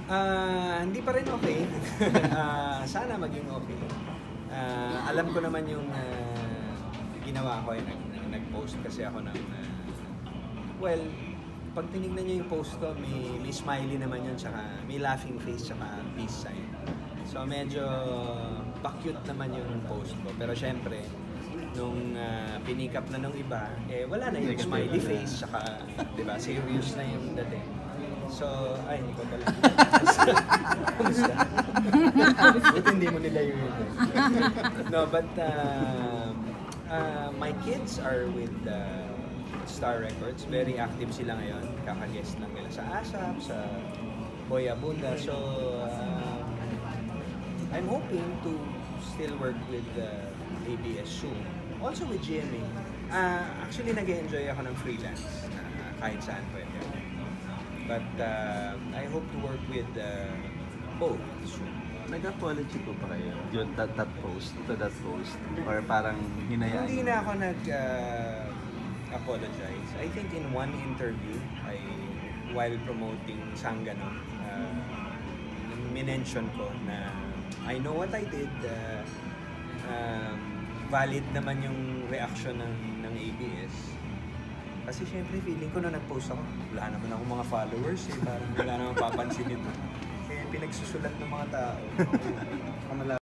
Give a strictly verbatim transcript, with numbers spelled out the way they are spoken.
Ah, hindi pa rin okay. Ah, sana maging okay. Ah, alam ko naman yung ah, ginawa ko, eh, nag, nag-post kasi ako ng ah, well, pag tinignan niyo yung post ko, may, may smiley naman yun, tsaka may laughing face, tsaka peace sign. So medyo pa-cute naman yung post ko. Pero syempre, nung uh, pinikap na nung iba, eh wala na yung smiley face, tsaka, di ba, serious na yung dating. So, ay, hindi ko pala. Kumusta? Buti hindi mo nila yun. No, but uh, uh, my kids are with uh, Star Records. Very active sila ngayon. Kaka-guest lang nila sa ASAP, sa Boy Abunda. So, uh, I'm hoping to still work with uh, A B S soon. Also with G M A. Uh, actually, nag-enjoy ako ng freelance. Uh, kahit saan pwede. But uh, I hope to work with uh, both soon. Nag-apology ko pa kayo yun, that, that post, to that post? Or parang hinayaan? Hindi na ako nag-apologize. Uh, I think in one interview, I, while promoting Sangano, uh, minention ko na I know what I did. Uh, um, valid naman yung reaction ng, ng A B S. Kasi syempre feeling ko na nag-post ako, wala naman ako mga followers eh, parang wala naman papansin nito. Kaya pinagsusulat ng mga tao.